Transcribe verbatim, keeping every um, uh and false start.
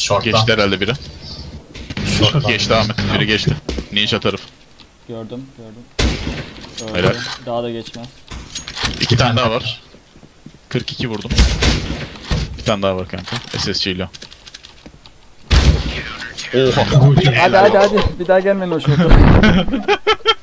Short'tan. Geçti herhalde biri. Short'tan. Geçti Ahmet. Biri geçti. Ninja tarafı. Gördüm, gördüm. Öldü. Helal. Daha da geçmez. İki tane daha var. kırk iki vurdum. Bir tane daha var kanka. S S C ile. Oha. Hadi hadi hadi. Bir daha gelmeyin o şurada.